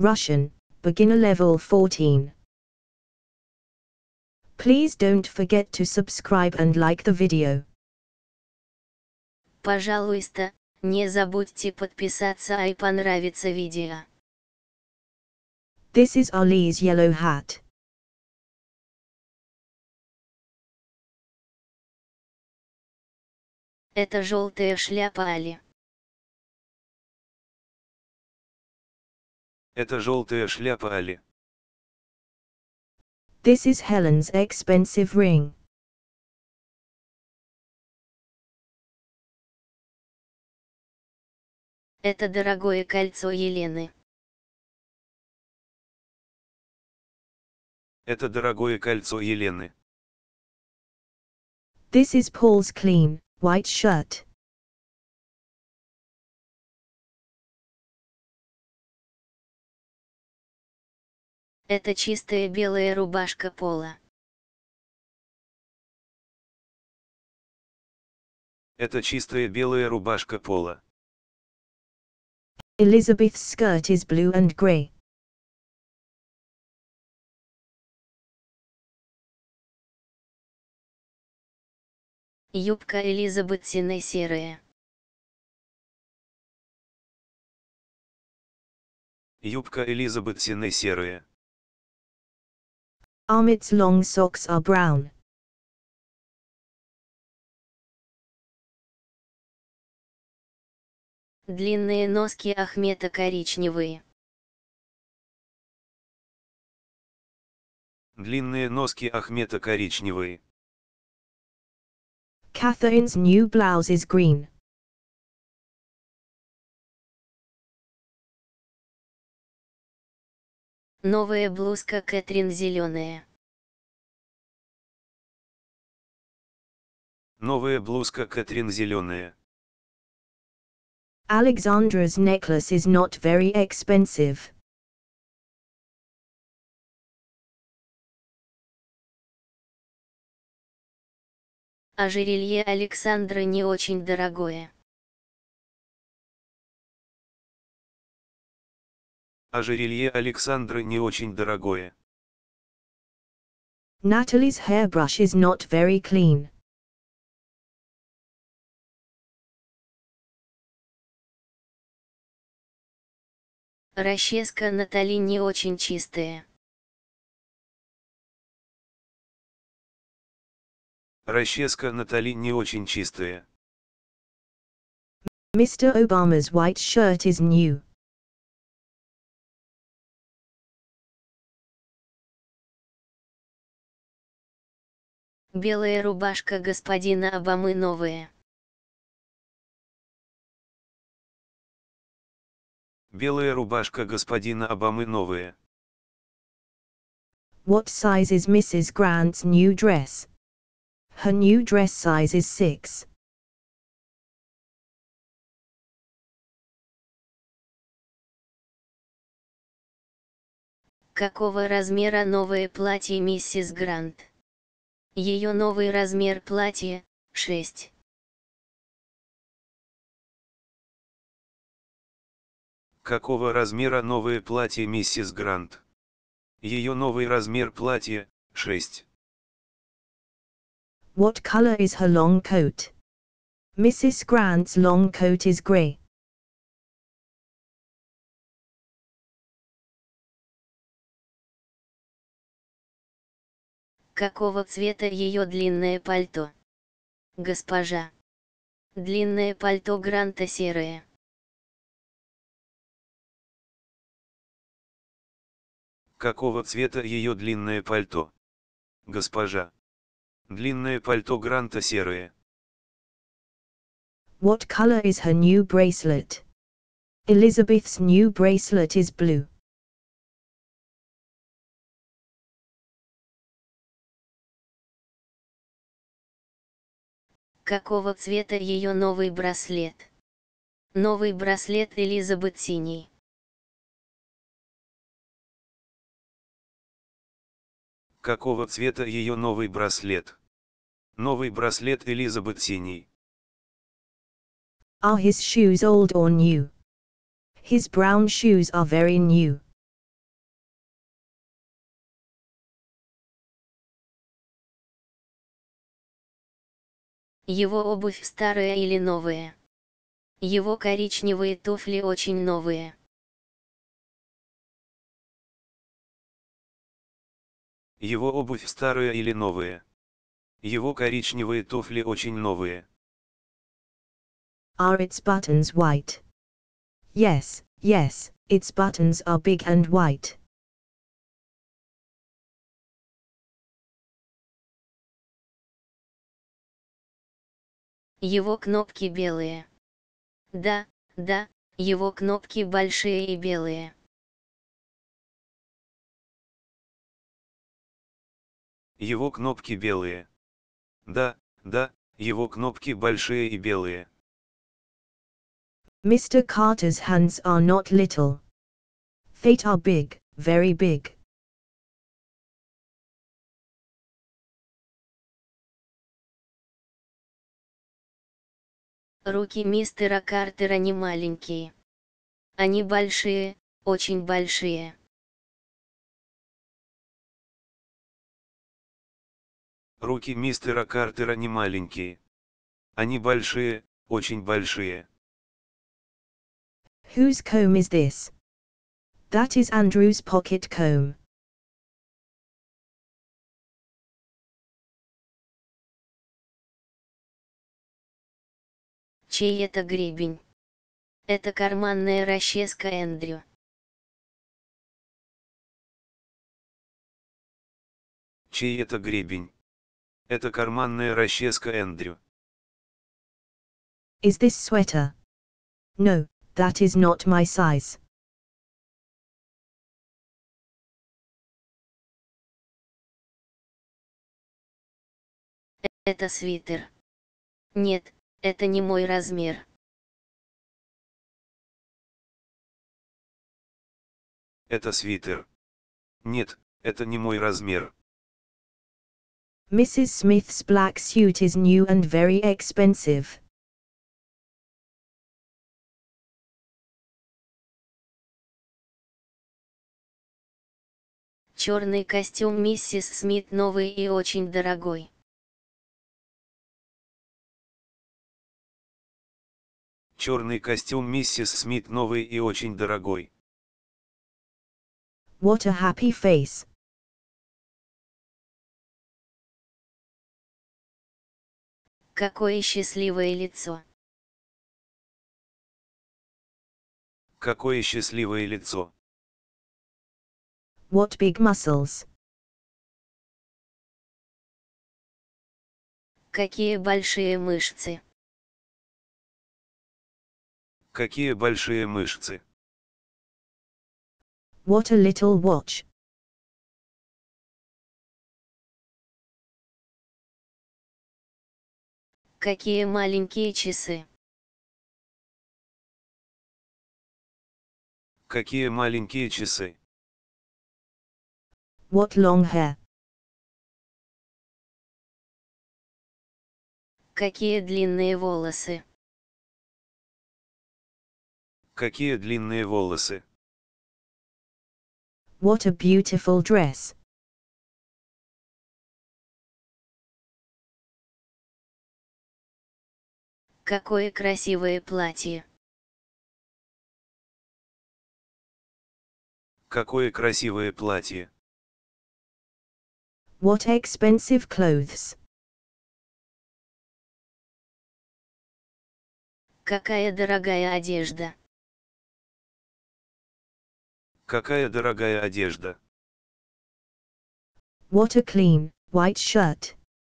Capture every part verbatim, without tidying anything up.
Russian, beginner level fourteen. Please don't forget to subscribe and like the video. Пожалуйста, не забудьте подписаться и понравится видео. This is Ali's yellow hat. Это желтая шляпа Али. Это желтая шляпа Али. This is Helen's expensive ring. Это дорогое кольцо Елены. Это дорогое кольцо Елены. This is Paul's clean, white shirt. Это чистая белая рубашка Пола. Это чистая белая рубашка Пола. Elizabeth's skirt is blue and grey. Юбка Элизабетсиной серая. Юбка Элизабетсиной серая. Amit's long socks are brown. Длинные носки Ахмета коричневые. Длинные носки Ахмета коричневые. Catherine's new blouse is green. Новая блузка Кэтрин зеленая. Новая блузка Кэтрин зеленая. Alexandra's necklace is not very expensive. Ожерелье Александры не очень дорогое. Ожерелье Александры не очень дорогое. Natalie's hairbrush is not very clean. Расческа Натали не очень чистая. Расческа Натали не очень чистая. Mister Obama's white shirt is new. Белая рубашка господина Обамы новая. Белая рубашка господина Обамы новая. What size is Missus Grant's new dress? Her new dress size is six. Какого размера новое платье миссис Грант? Ее новый размер платья – шесть. Какого размера новое платье миссис Грант? Ее новый размер платья – шесть. What color is her long coat? Missus Grant's long coat is grey. Какого цвета ее длинное пальто? Госпожа. Длинное пальто Гранта серое. Какого цвета ее длинное пальто? Госпожа. Длинное пальто Гранта серое. What color is her new bracelet? Elizabeth's new bracelet is blue. Какого цвета ее новый браслет? Новый браслет Элизабет синий. Какого цвета ее новый браслет? Новый браслет Элизабет синий. Are his shoes old or new? His brown shoes are very new. Его обувь старая или новая. Его коричневые туфли очень новые. Его обувь старая или новая. Его коричневые туфли очень новые. Are its buttons white? Yes, yes, its buttons are big and white. Его кнопки белые. Да, да, его кнопки большие и белые. Его кнопки белые. Да, да, его кнопки большие и белые. Mister Carter's hands are not little. They are big, very big. Руки мистера Картера не маленькие. Они большие, очень большие. Руки мистера Картера не маленькие. Они большие, очень большие. Whose comb is this? That is Andrew's pocket comb. Чей это гребень? Это карманная расческа Эндрю. Чей это гребень? Это карманная расческа Эндрю. Is this sweater? No, that is not my size. Это свитер. Нет, это не мой размер. Это свитер. Нет, это не мой размер. Missus Smith's black suit is new and very expensive. Черный костюм миссис Смит новый и очень дорогой. Черный костюм миссис Смит новый и очень дорогой. What a happy face. Какое счастливое лицо. Какое счастливое лицо. What big muscles. Какие большие мышцы. Какие большие мышцы. What a little watch. Какие маленькие часы. Какие маленькие часы. What long hair. Какие длинные волосы. Какие длинные волосы. What a beautiful dress. Какое красивое платье. Какое красивое платье. What expensive clothes. Какая дорогая одежда. Какая дорогая одежда. What a clean, white shirt.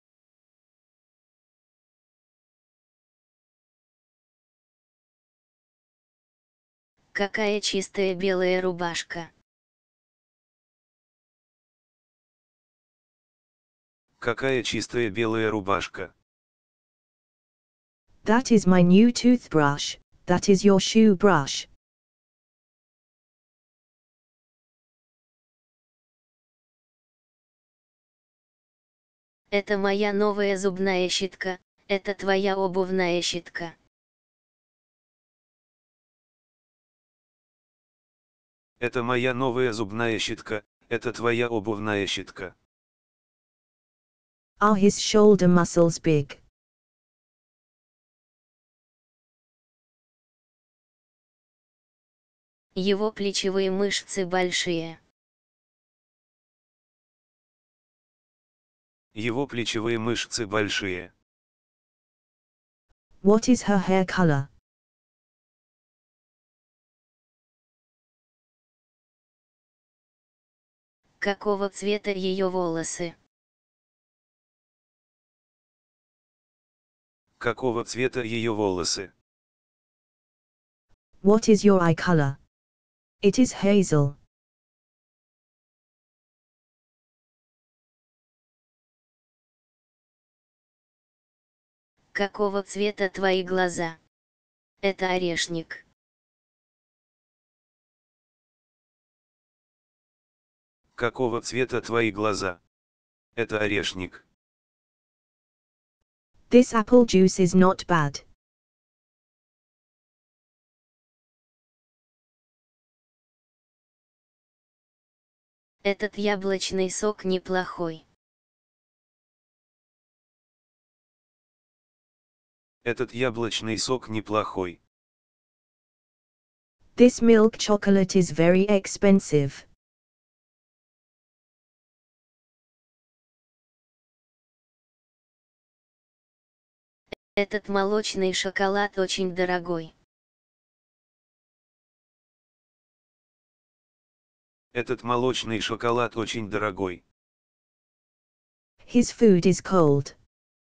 Какая чистая белая рубашка. Какая чистая белая рубашка. That is my new toothbrush, that is your shoe brush. Это моя новая зубная щетка, это твоя обувная щетка. Это моя новая зубная щетка, это твоя обувная щетка. Are his shoulder muscles big? Его плечевые мышцы большие. Его плечевые мышцы большие. What is her hair color? Какого цвета ее волосы? Какого цвета ее волосы? What is your eye color? It is hazel. Какого цвета твои глаза? Это орешник. Какого цвета твои глаза? Это орешник. This apple juice is not bad. Этот яблочный сок неплохой. Этот яблочный сок неплохой. This milk chocolate is very expensive. Этот молочный шоколад очень дорогой. Этот молочный шоколад очень дорогой. His food is cold.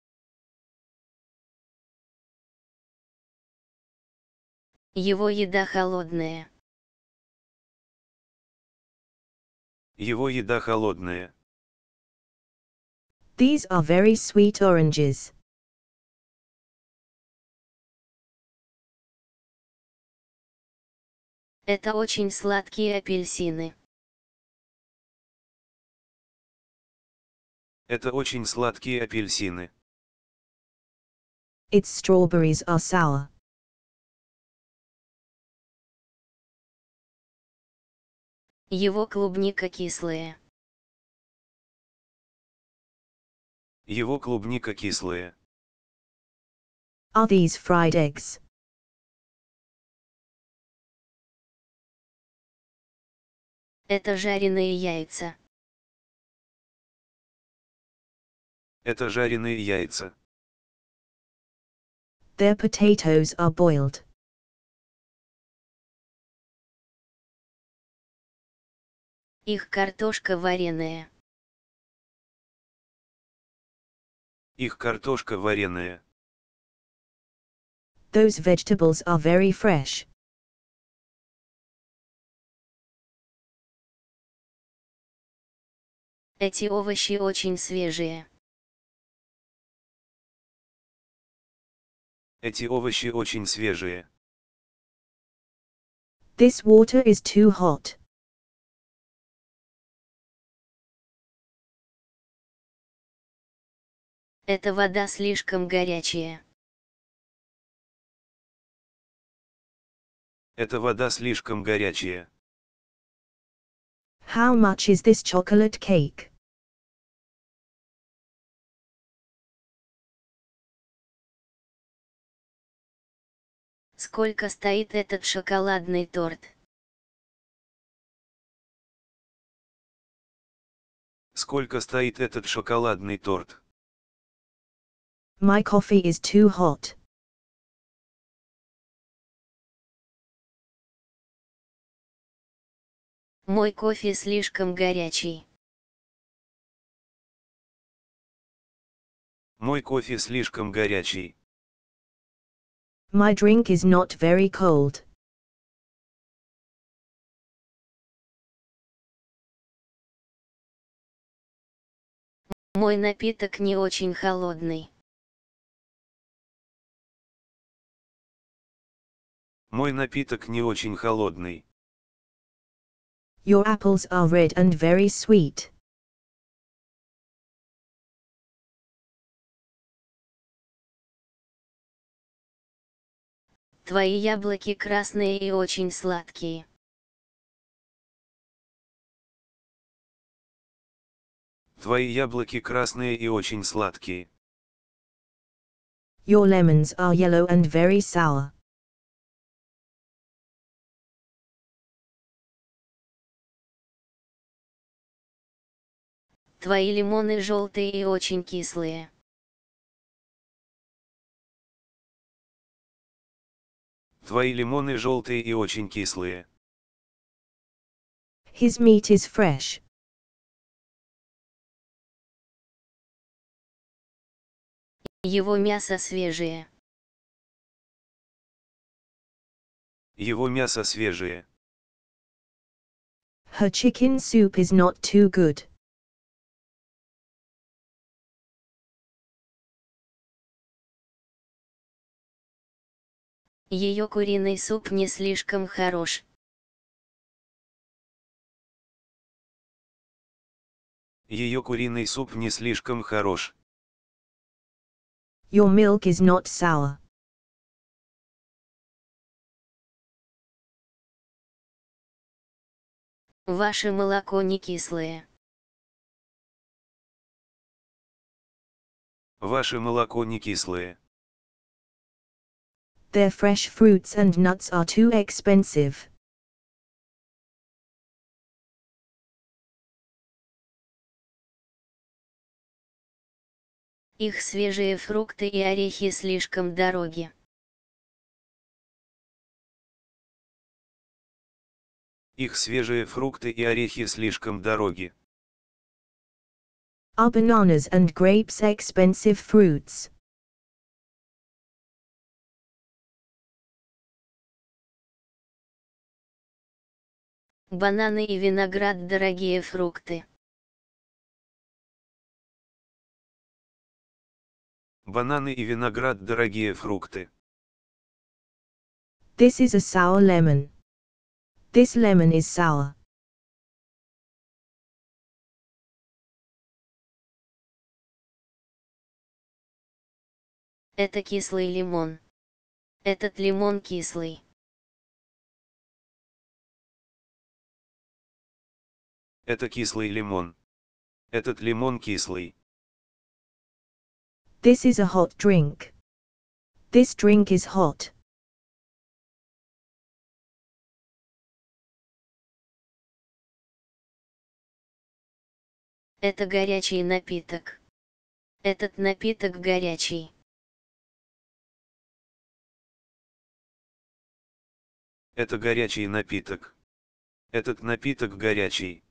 Его еда холодная. Его еда холодная. These are very sweet oranges. Это очень сладкие апельсины. Это очень сладкие апельсины. Its strawberries are sour. Его клубника кислая. Его клубника кислая. Are these fried eggs? Это жареные яйца. Это жареные яйца. Their potatoes are boiled. Их картошка вареная. Их картошка вареная. Those vegetables are very fresh. Эти овощи очень свежие. Эти овощи очень свежие. This water is too hot. Эта вода слишком горячая. Эта вода слишком горячая. How much is this chocolate cake? Сколько стоит этот шоколадный торт? Сколько стоит этот шоколадный торт? My coffee is too hot. Мой кофе слишком горячий. Мой кофе слишком горячий. My drink is not very cold. Мой напиток не очень холодный. Мой напиток не очень холодный. Your apples are red and very sweet. Твои яблоки красные и очень сладкие. Твои яблоки красные и очень сладкие. Your lemons are yellow and very sour. Твои лимоны желтые и очень кислые. Твои лимоны желтые и очень кислые. His meat is fresh. Его мясо свежее. Его мясо свежее. Her chicken soup is not too good. Ее куриный суп не слишком хорош. Ее куриный суп не слишком хорош. Your milk is not sour. Ваше молоко не кислое. Ваше молоко не кислое. Their fresh fruits and nuts are too expensive. Их свежие фрукты и орехи слишком дороги. Их свежие фрукты и орехи слишком дороги. Are bananas and grapes expensive fruits? Бананы и виноград дорогие фрукты. Бананы и виноград дорогие фрукты. This is a sour lemon. This lemon is sour. Это кислый лимон. Этот лимон кислый. Это кислый лимон. Этот лимон кислый. This is a hot drink. This drink is hot. Это горячий напиток. Этот напиток горячий. Это горячий напиток. Этот напиток горячий.